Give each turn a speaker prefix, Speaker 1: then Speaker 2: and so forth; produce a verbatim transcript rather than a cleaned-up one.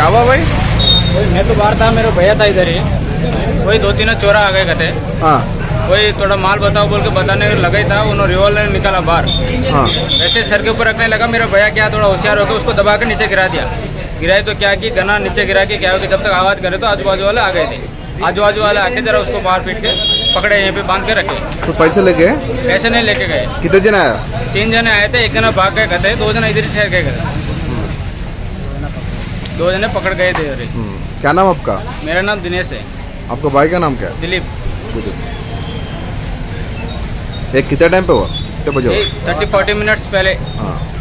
Speaker 1: क्या हुआ भाई?
Speaker 2: मैं तो बाहर था, मेरे भैया था इधर ही, वही दो तीन चोरा आ गए कहते।
Speaker 1: हाँ
Speaker 2: वही थोड़ा माल बताओ बोल के बताने लगा ही था, उन्होंने रिवॉल्वर निकाला बाहर।
Speaker 1: हाँ
Speaker 2: वैसे सर के ऊपर रखने लगा, मेरा भैया क्या थोड़ा होशियार होकर उसको दबा के नीचे गिरा दिया। गिराए तो क्या की गना नीचे गिरा के क्या हो कि जब तक आवाज करे तो आजू बाजू वाले आ गए थे। आजू बाजू वाले आके जरा उसको बाहर पीट के पकड़े, यहीं पे बांध के रखे।
Speaker 1: तो पैसे लेके?
Speaker 2: पैसे नहीं लेके गए।
Speaker 1: कितने जने आया?
Speaker 2: तीन जने आए थे, एक जना भाग गए कहते, दो जने इधर ही ठहर गए, दो जने पकड़ गए थे। अरे
Speaker 1: क्या नाम आपका?
Speaker 2: मेरा नाम दिनेश है।
Speaker 1: आपका भाई का नाम क्या है?
Speaker 2: दिलीप।
Speaker 1: एक कितने टाइम पे हुआ? कितने बजे हुआ?
Speaker 2: थर्टी फोर्टी मिनट्स पहले।
Speaker 1: हाँ